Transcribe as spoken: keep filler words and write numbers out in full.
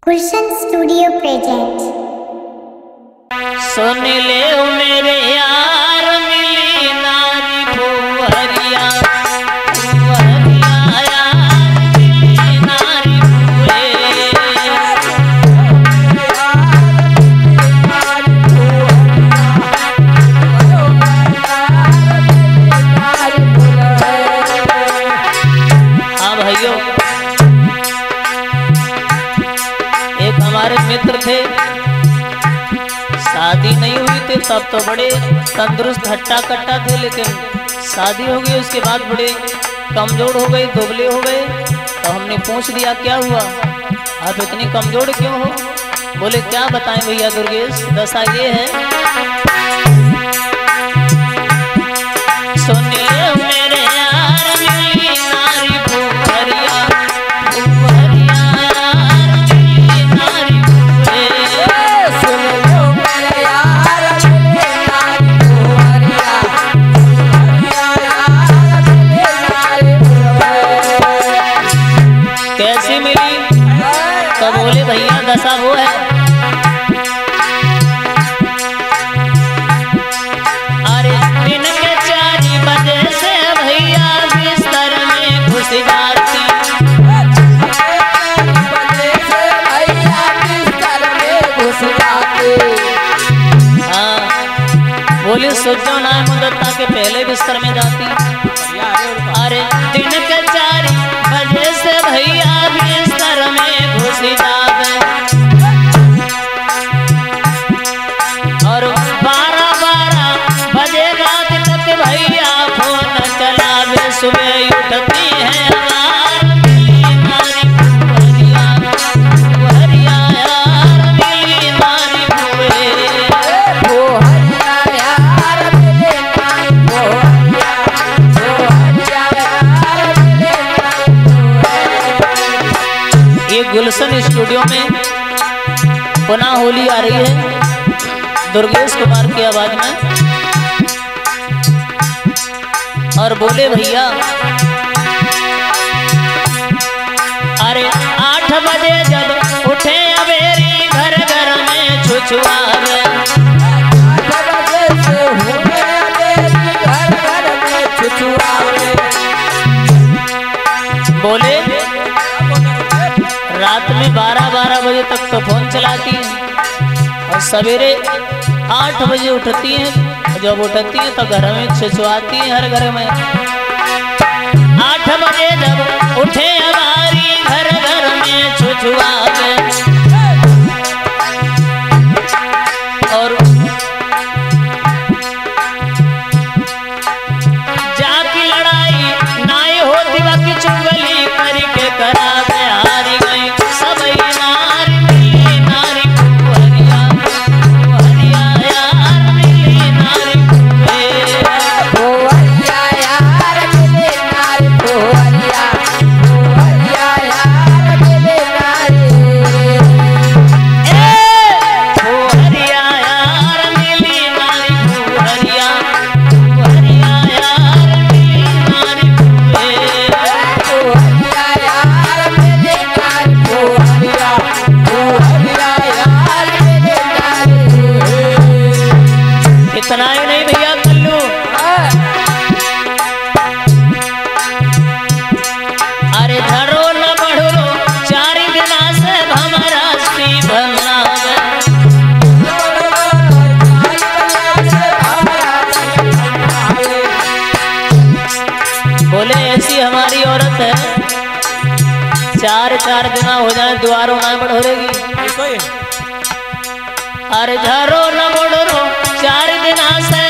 गुलशन studio present. सुन ले मेरे यार मिली नारी भुवरिया, भुवरिया यार मिली नारी हाँ भाइयों, एक हमारे मित्र थे, शादी नहीं हुई थी तब तो बड़े तंदुरुस्त हट्टा कट्टा थे, लेकिन शादी हो गई उसके बाद बड़े कमजोर हो गए, दुबले हो गए। तो हमने पूछ लिया क्या हुआ, आप इतनी कमजोर क्यों हो? बोले क्या बताएं भैया दुर्गेश, दशा ये है। सुनिए मेरे यार मिली नारी भुवरिया, भुवरिया यार मिली नारी भुवरिया। सुनियो मेरे यार मिली नारी भुवरिया, भुवरिया यार मिली नारी भुवरिया। कैसी मिली? तो बोले भैया दशा वो है, अरे दिन के चार बजे से भैया बिस्तर में घुस जाती, बजे से भैया बिस्तर में घुस जाते। हाँ बोले सोचो ना मुदत्ता के पहले बिस्तर में जाती। अरे दिन के चार बजे से भैया बिस्तर में घुस जाते और बारह बारह बजे रात तक भैया फोन चलावे, सुबह उठती है यार मिली नारी भुवरिया, भुवरिया यार मिली नारी भुवरिया। भुवरिया यार मिली नारी भुवरिया, भुवरिया यार मिली नारी भुवरिया। ये गुलशन स्टूडियो में पुनः होली आ रही है दुर्गेश कुमार की आवाज में। और बोले भैया अरे आठ बजे जब उठे अबेरी घर घर में छुछुआवे, आठ बजे से होने मेरी घर घर में छुछुआवे। बोले रात में बारह बारह बजे तक तो फोन चलाती है और सवेरे आठ बजे उठती हैं। जब उठती है तो घर में छुछुआती है हर घर में। आठ बजे जब उठे हमारी घर घर में छुछुआवे और जाकी लड़ाई नाई होती बाकी चुगली करके करावे, हारी गई सब नारी मिली नारी भुवरिया, भुवरिया यार मिली नारी भुवरिया। भुवरिया यार मिली नारी भुवरिया, भुवरिया यार मिली नारी। ए भुवरिया यार मिली नारी भुवरिया, भुवरिया यार मिली नारी भुवरिया। भुवरिया यार मिली नारी भुवरिया, भुवरिया यार मिली नारी। इतना ही नहीं भैया कल्लू, अरे धरो न बढ़ो चार दिना से हमारा श्री बनावे। बोले ऐसी हमारी औरत है, चार चार दिना हो जाए द्वारों ना बढ़ोरेगी। अरे धरो न बढ़ो चार दिना से